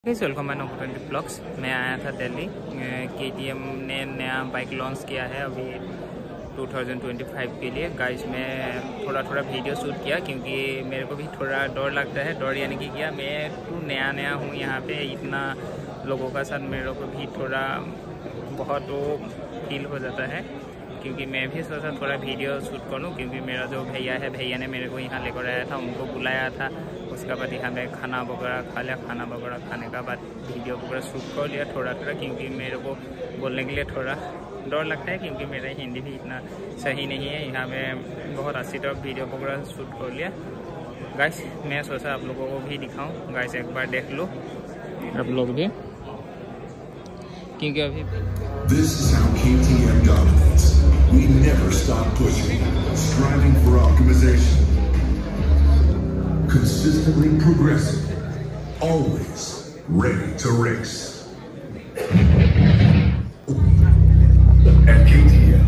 Welcome my note blogs. मैं आया था दिल्ली। KTM ने नया बाइक लॉन्च किया है अभी 2025 के लिए। गाइस मैं थोड़ा वीडियो शूट किया क्योंकि मेरे को भी थोड़ा डर लगता है। डर यानी कि क्या, मैं नया हूँ यहाँ पे, इतना लोगों का साथ मेरे को भी थोड़ा बहुत वो फील हो जाता है। क्योंकि मैं भी सोचा थोड़ा वीडियो शूट करूँ, क्योंकि मेरा जो भैया है, भैया ने मेरे को यहाँ लेकर आया था, उनको बुलाया था। उसके बाद यहाँ पे खाना वगैरह खा लिया। खाना वगैरह खाने का बाद वीडियो वगैरह शूट कर लिया थोड़ा, क्योंकि मेरे को बोलने के लिए थोड़ा डर लगता है, क्योंकि मेरा हिंदी भी इतना सही नहीं है। यहाँ में बहुत अच्छी तरह वीडियो वगैरह शूट कर लिया। गाइस मैं सोचा आप लोगों को भी दिखाऊँ। गाइस एक बार देख लो आप लोग भी, क्योंकि अभी This is how KTM dominates. We never stop pushing, striving for optimization, consistently progressing, always ready to race. At KTM.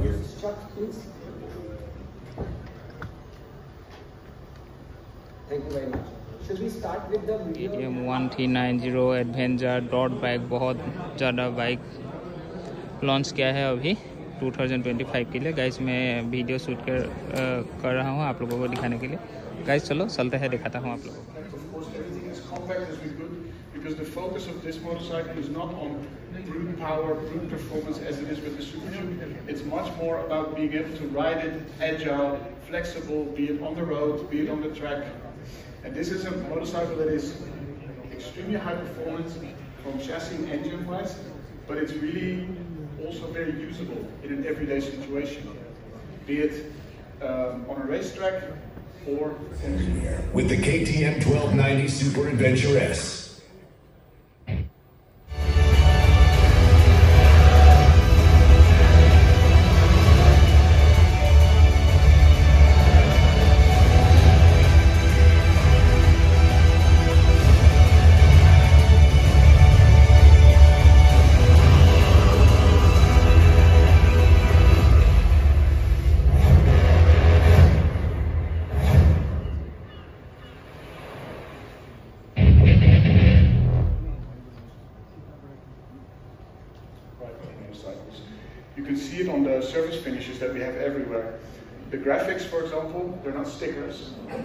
Thank you very much. Should we start with the KTM 1390 adventure dot bike, बहुत ज़्यादा bike launch किया है अभी 2025 के लिए। Guys मैं video shoot कर रहा हूँ आप लोगों को दिखाने के लिए। गाइस चलो चलते हैं, दिखाता हूँ आप लोगों को। Of course, everything is compact as we could, because the focus of this motorcycle is not on brute power, brute performance as it is with the Super Duke. It's much more about being able to ride it agile, flexible, be it on the road, be it on the track. And this is a motorcycle that is extremely high performance from chassis and engine wise, but it's really also very usable in an everyday situation, be it on a racetrack or in the air. With the KTM 1290 Super Adventure S. Motorcycles. You can see it on the surface finishes that we have everywhere. The graphics, for example, they're not stickers.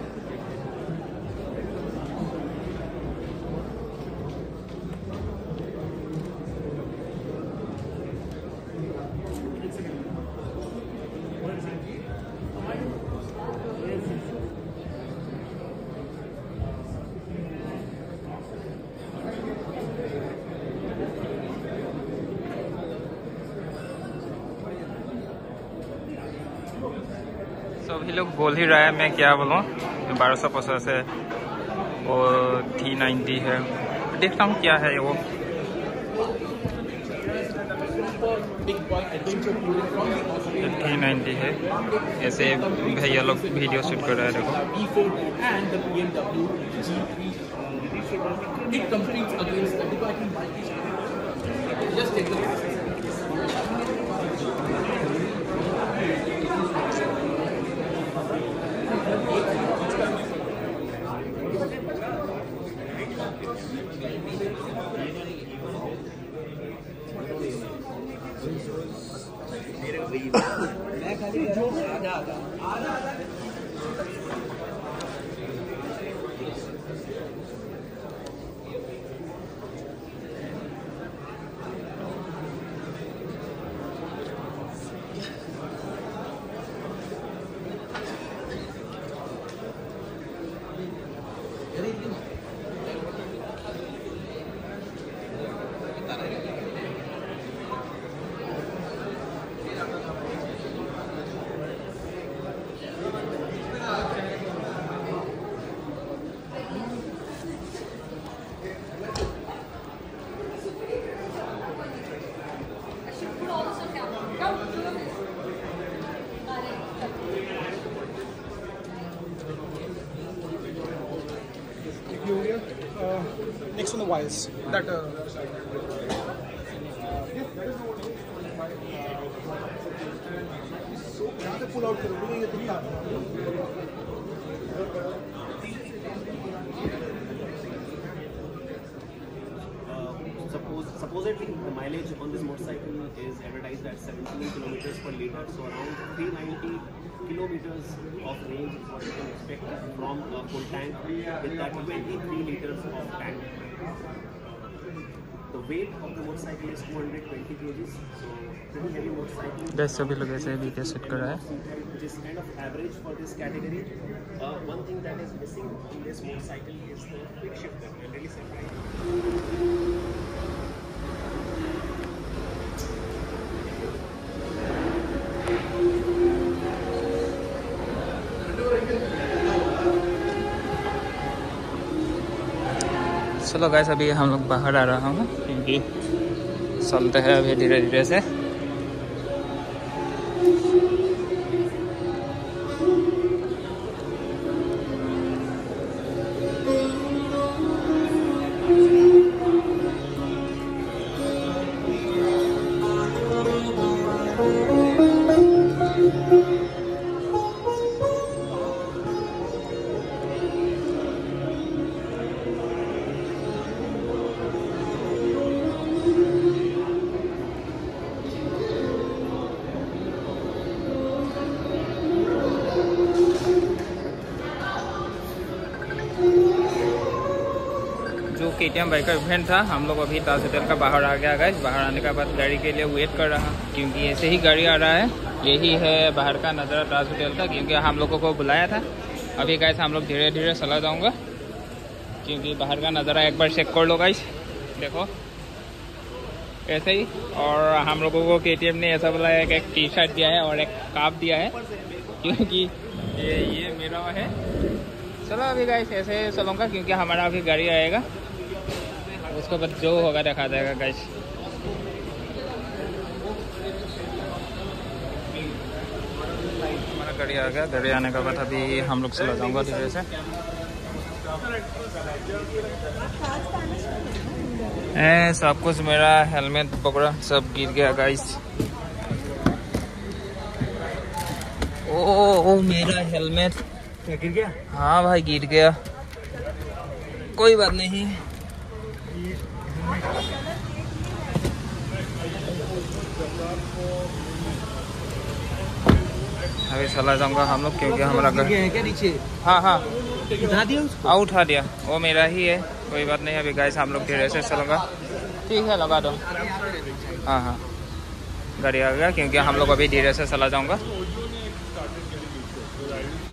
तो अभी लोग बोल ही रहा है, मैं क्या बोलूँ। 1250 है, वो 390 है, देखता हूँ क्या है वो। 390 है, ऐसे भैया लोग वीडियो शूट कर रहे हैं, देखो। Next on the wires. That pull out supposedly the mileage on this motorcycle is advertised at 17 kilometers per liter, so around 390 kilometers of range is what you can expect from a full tank with that 23 liters of tank. The weight of the motorcycle is 220 kgs, so pretty heavy motorcycle. Guys, सभी लोग ऐसे video shoot कर रहा है. Which is kind of average for this category. One thing that is missing on this motorcycle is the quick shifter. I'm really surprised. चलो guys, अभी हम लोग बाहर आ रहा हूँ क्योंकि चलते हैं अभी धीरे धीरे से. जो KTM बाइकर इवेंट था, हम लोग अभी ताज होटल का बाहर आ गया गाइस. बाहर आने के बाद गाड़ी के लिए वेट कर रहा क्योंकि ऐसे ही गाड़ी आ रहा है. यही है बाहर का नज़ारा ताज होटल का, क्योंकि हम लोगों को बुलाया था. अभी गाइस हम लोग धीरे धीरे चला जाऊंगा क्योंकि बाहर का नज़ारा एक बार चेक कर लो गाइस. देखो ऐसे ही. और हम लोगों को KTM ने ऐसा बोला है कि एक टी-शर्ट दिया है और एक काप दिया है क्योंकि ये मेरा है. चलो अभी गाइस ऐसे चलूँगा क्योंकि हमारा अभी गाड़ी आएगा, उसके बाद जो होगा देखा जाएगा गाइस. हमारा गाड़ी आ गया. गाड़ी आने के बाद अभी हम लोग चला जाऊँगा धीरे से. सब कुछ मेरा हेलमेट पकड़ा सब गिर गया गाइस. ओ मेरा हेलमेट गिर गया. हाँ भाई गिर गया. कोई बात नहीं. अभी चला जाऊंगा हम लोग क्योंकि हमारा घर है क्या नीचे. हाँ हाँ उठा दिया उसको. हाँ उठा दिया, वो मेरा ही है. कोई बात नहीं. अभी गाइस हम लोग धीरे से चलूँगा. ठीक है लगा दो. हाँ हाँ गाड़ी आ गया क्योंकि हम लोग अभी धीरे से चला जाऊँगा.